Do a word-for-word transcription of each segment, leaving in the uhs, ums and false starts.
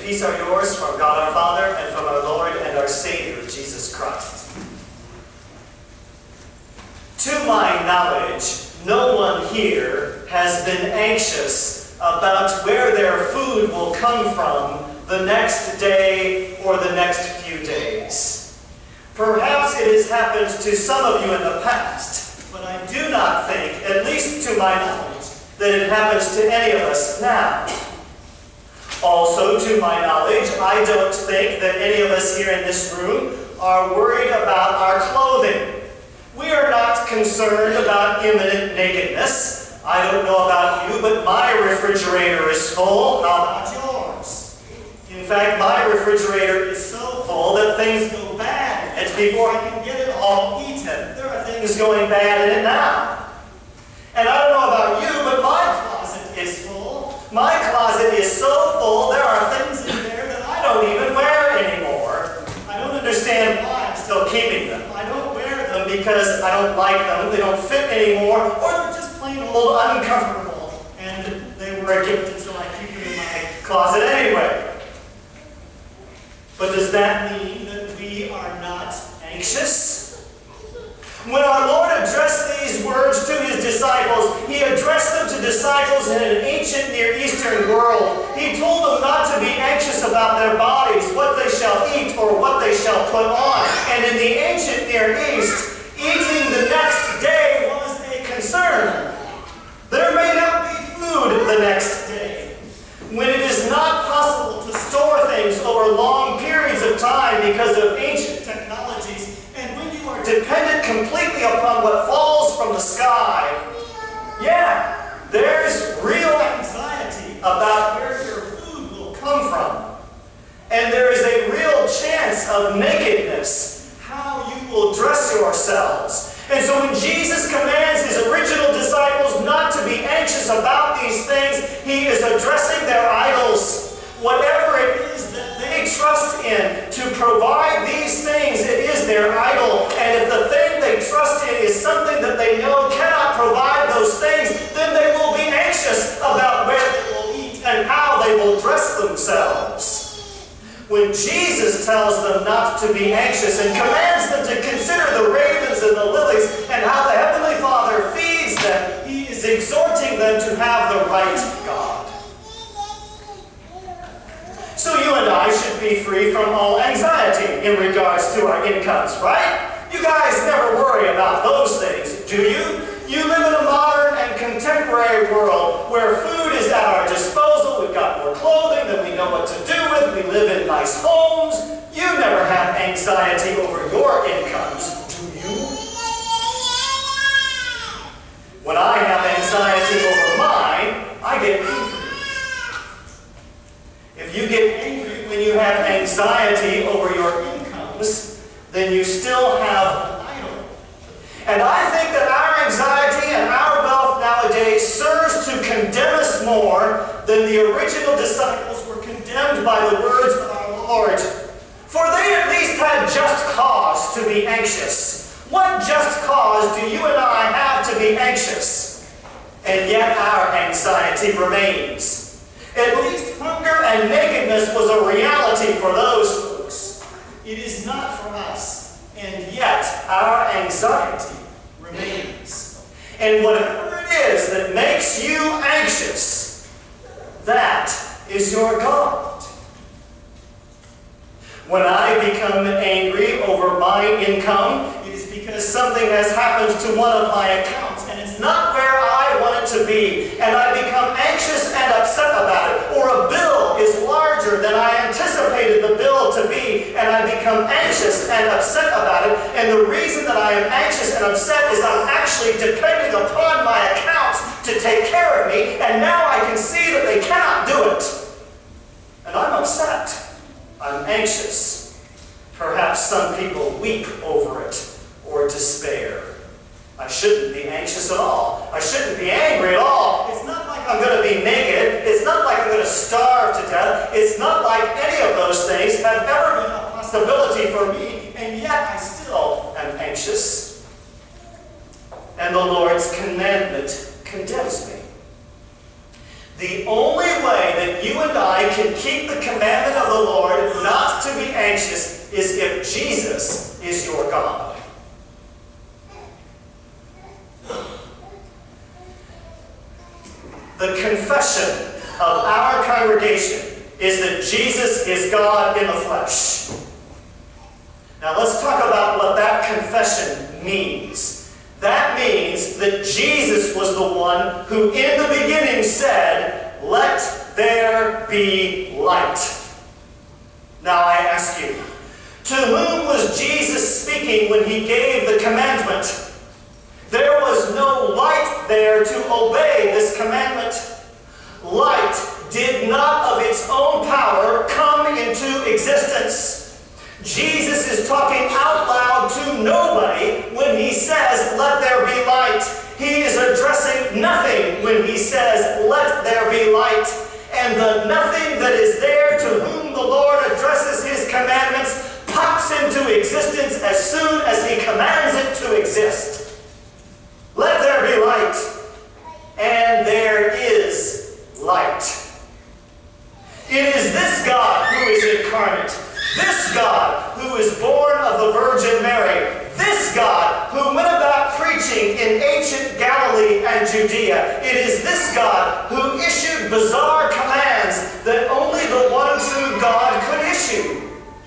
peace are yours from God our Father and from our Lord and our Savior, Jesus Christ. To my knowledge, no one here has been anxious about where their food will come from the next day or the next few days. Perhaps it has happened to some of you in the past, but I do not think, at least to my knowledge, that it happens to any of us now. Also, to my knowledge, I don't think that any of us here in this room are worried about our clothing. We are not concerned about imminent nakedness. I don't know about you, but my refrigerator is full. How about yours? In fact, my refrigerator is so full that things go bad, and before I can get it all eaten, there are things going bad in it now. And I don't know about you, but my closet is full. My closet is so full, there are things in there that I don't even wear anymore. I don't understand why I'm still keeping them. I don't wear them because I don't like them, they don't fit anymore, or they're just plain old uncomfortable. And they were a gift, and so I keep them in my closet anyway. But does that mean that we are not anxious? When our Lord addressed these words to His disciples, He addressed them to disciples in an ancient Near Eastern world. He told them not to be anxious about their bodies, what they shall eat or what they shall put on. And in the ancient Near East, eating the next day was a concern. There may not be food the next day. When it is not possible to store things over long periods of time because of ancient technologies, dependent completely upon what falls from the sky, yeah, there's real anxiety about where your food will come from. And there is a real chance of nakedness, how you will dress yourselves. And so when Jesus commands His original disciples not to be anxious about these things, He is addressing their idols. Whatever it is that they trust in to provide these things, it is their idol. And if the thing they trust in is something that they know cannot provide those things, then they will be anxious about where they will eat and how they will dress themselves. When Jesus tells them not to be anxious and commands them to consider the ravens and the lilies and how the Heavenly Father feeds them, He is exhorting them to have the right God. So you and I should be free from all anxiety in regards to our incomes, right? You guys never worry about those things, do you? You live in a modern and contemporary world where food is at our disposal, we've got more clothing than we know what to do with, we live in nice homes. You never have anxiety over your incomes, do you? When I have anxiety over mine, I get angry. If you get angry when you have anxiety over your incomes, then you still have an idol. And I think that our anxiety and our wealth nowadays serves to condemn us more than the original disciples were condemned by the words of our Lord. For they at least had just cause to be anxious. What just cause do you and I have to be anxious? And yet our anxiety remains. At least hunger and nakedness was a reality for those folks. It is not for us, and yet our anxiety remains. And whatever it is that makes you anxious, that is your God. When I become angry over my income, it is because something has happened to one of my accounts, and it's not where I want it to be, and I become anxious and upset about it, or a bill is larger than I anticipated the bill to be, and I become anxious and upset about it, and the reason that I am anxious and upset is I'm actually depending upon my accounts to take care of me, and now I can see that they cannot do it. And I'm upset. I'm anxious. Perhaps some people weep over it or despair. I shouldn't be anxious at all. I shouldn't be angry at all. It's not like I'm going to be naked. It's not like I'm going to starve to death. It's not like any of those things have ever been a possibility for me, and yet I still am anxious. And the Lord's commandment condemns me. The only way that you and I can keep the commandment of the Lord, not to be anxious is if Jesus is your God. The confession of our congregation is that Jesus is God in the flesh. Now let's talk about what that confession means. That means that Jesus was the one who in the beginning said, "Let there be light." Now I ask you, to whom was Jesus speaking when he gave the commandment? There was no light there to obey this commandment. Light did not of its own power come into existence. Jesus is talking out loud to nobody when he says, "Let there be light." He is addressing nothing when he says, "Let there be light." And the nothing that is there to whom the Lord addresses his commandments pops into existence as soon as he commands it to exist. Let there be light. And there is light. It is this God who is incarnate. This God who is born of the Virgin Mary. This God who went about preaching in ancient Galilee and Judea. It is this God who issued bizarre commands that only the one true God could issue.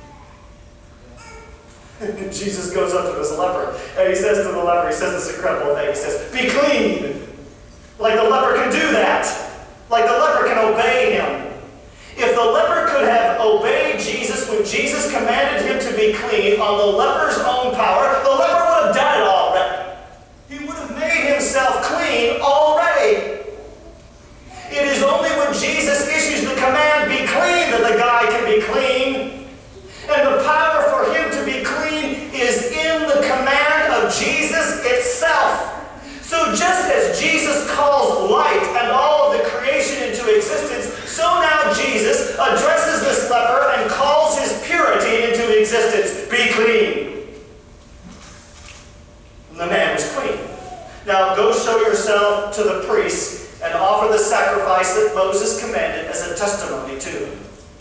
Jesus goes up to this leper and he says to the leper, he says this incredible thing. He says, "Be clean." Like the leper can do that. Like the leper can obey him. If the leper could have obeyed Jesus when Jesus commanded him to be clean on the leper's own power, the leper would have done it already. He would have made himself clean already. It is only when Jesus issues the command, "Be clean," that the guy can be clean. And the power for him to be clean is in the command of Jesus itself. So just as Jesus calls light and all of the creation into existence, so now Jesus addresses this leper and calls his purity into existence. "Be clean." And the man was clean. Now go show yourself to the priest and offer the sacrifice that Moses commanded as a testimony to him.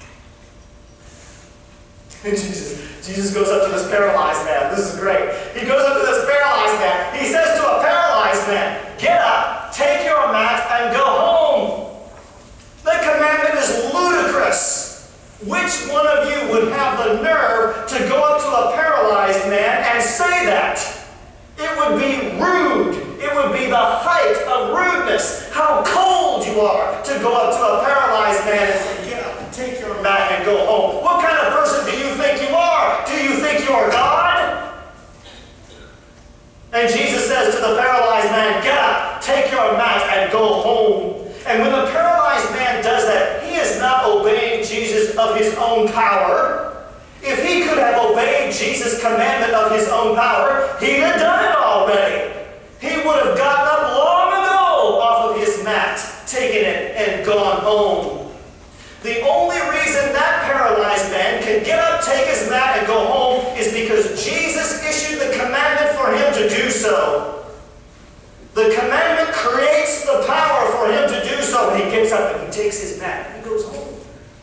Jesus, Jesus goes up to this paralyzed man. This is great. He goes up to this paralyzed man. He says to a paralyzed man, "Get up, take your mat, and go home." The commandment is ludicrous. Which one of you would have the nerve to go up to a paralyzed man and say that? It would be rude. It would be the height of rudeness. How cold you are to go up to a paralyzed man and say, "Get up, take your mat, and go home." What kind of person do you think you are? Do you think you are God? And Jesus says to the paralyzed man, "Get up, take your mat, and go home." And when the paralyzed man does that, he is not obeying Jesus of his own power. If he could have obeyed Jesus' commandment of his own power, he'd have done it already. He would have gotten up long ago off of his mat, taken it, and gone home. The only reason that paralyzed man can get up, take his mat, and go home is because Jesus issued the commandment for him to do so. The commandment creates the power for him to do so. And he gets up and he takes his mat and he goes home.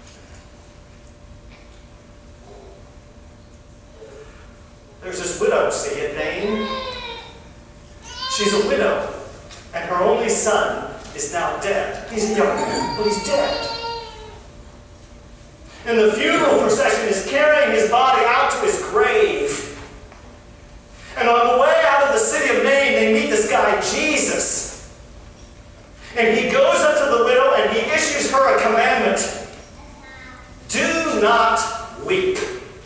There's this widow, see it, Nain? She's a widow, and her only son is now dead. He's a young man, but he's dead. And the funeral procession is carrying his body out to his grave. And on the way out of the city of Nain, they meet this guy, Jesus. And he goes up to the widow and he issues her a commandment. Do not weep.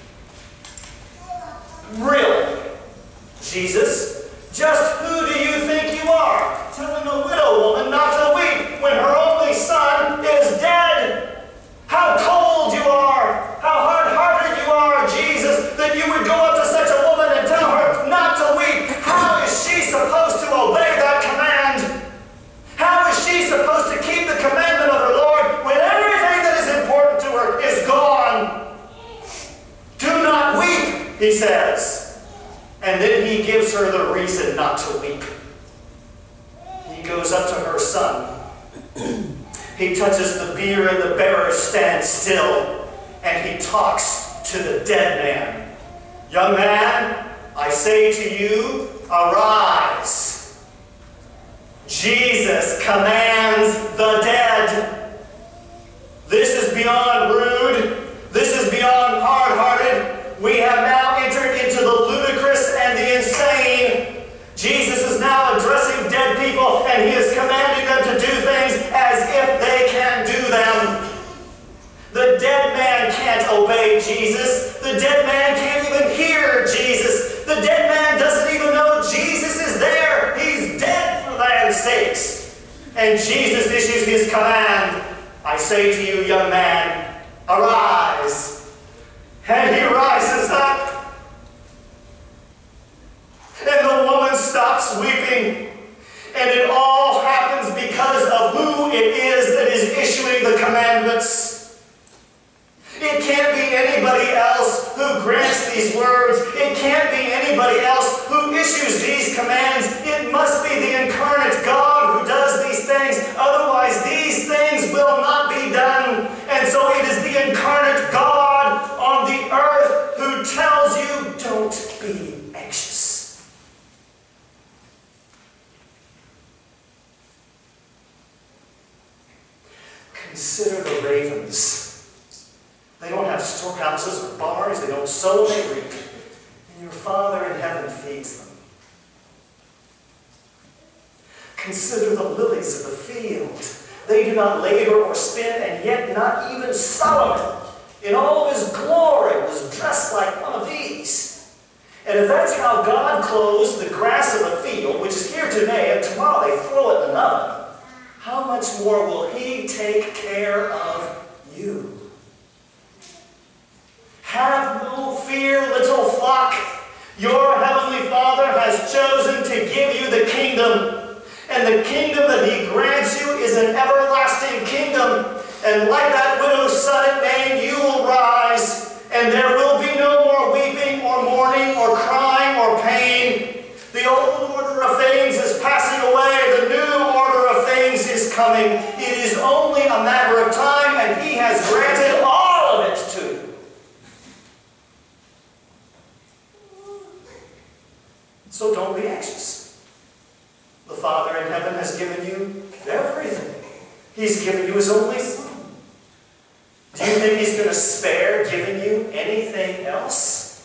Really? Jesus? Just who do you think you are, telling a widow woman not to weep when her only son is dead? How cold you are, how hard-hearted you are, Jesus, that you would go up to such a woman and tell her not to weep. How is she supposed to obey that command? How is she supposed to keep the commandment of her Lord when everything that is important to her is gone? Do not weep, he says. And then he gives her the reason not to weep. He goes up to her son. He touches the bier and the bearer stands still. and he talks to the dead man. Young man, I say to you, arise. Jesus commands the dead. This is beyond rude. This is beyond hard-hearted. We have now entered into the ludicrous and the insane. Jesus is now addressing dead people, and he is commanding them to do things as if they can do them. The dead man can't obey Jesus. The dead man can't even hear Jesus. The dead man doesn't even know Jesus is there. He's dead for their sakes. And Jesus issues his command. I say to you, young man, arise. And he rises up. And the woman stops weeping. And it all happens because of who it is that is issuing the commandments. It can't be anybody else who grants these words. It can't be anybody else who issues these commands. It must be the incarnate God who does these things. Otherwise, these things will not be done. And so it is the incarnate God on the earth who tells you, don't be anxious. Consider the ravens. They don't have storehouses or barns. They don't sow, they reap. And your Father in heaven feeds them. Consider the lilies of the field. They do not labor or spin, and yet not even Solomon, in all of his glory, was dressed like one of these. And if that's how God clothes the grass of the field, which is here today, and tomorrow they throw it in an oven, how much more will he take care of you? Have no fear, little flock. Your heavenly Father has chosen to give you the kingdom. And the kingdom that he grants you is an everlasting kingdom. And like that widow's son at Nain, you will rise. And there will be no more weeping or mourning or crying or pain. The old order of things is passing away. The new order of things is coming. It is only a matter of time, and he has granted all of it to you. So don't be anxious. The Father in heaven has given you everything. He's given you his only Son. Do you think he's going to spare giving you anything else?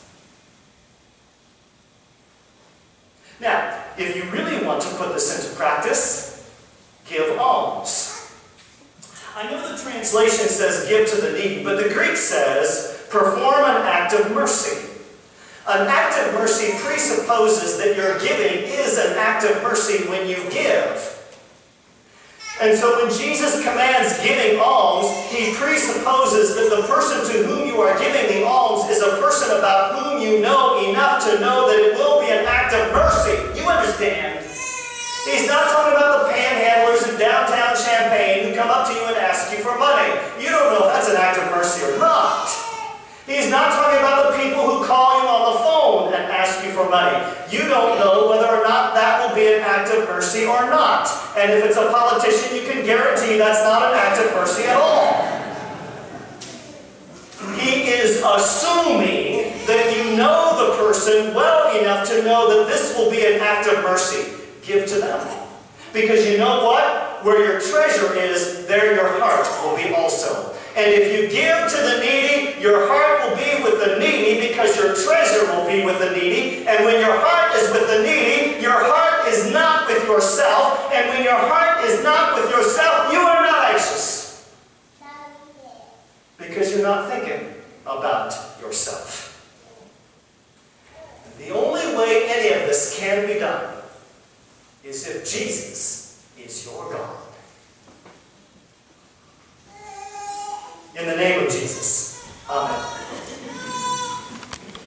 Now, if you really want to put this into practice, give alms. I know the translation says give to the needy, but the Greek says perform an act of mercy. An act of mercy presupposes that your giving is an act of mercy when you give. And so when Jesus commands giving alms, he presupposes that the person to whom you are giving the alms is a person about whom you know enough to know that it will be an act of mercy. You understand? He's not talking about the panhandlers in downtown Champaign who come up to you and ask you for money. You don't know if that's an act of mercy or not. He's not talking about the people who call you on the phone and ask you for money. You don't know whether or not that will be an act of mercy or not. And if it's a politician, you can guarantee that's not an act of mercy at all. He is assuming that you know the person well enough to know that this will be an act of mercy. Give to them. Because you know what? Where your treasure is, there your heart will be also. And if you give to the needy, your heart will be with the needy because your treasure will be with the needy. And when your heart is with the needy, your heart is not with yourself. And when your heart is not with yourself, you are not anxious. Because you're not thinking about yourself. And the only way any of this can be done is if Jesus is your God. In the name of Jesus.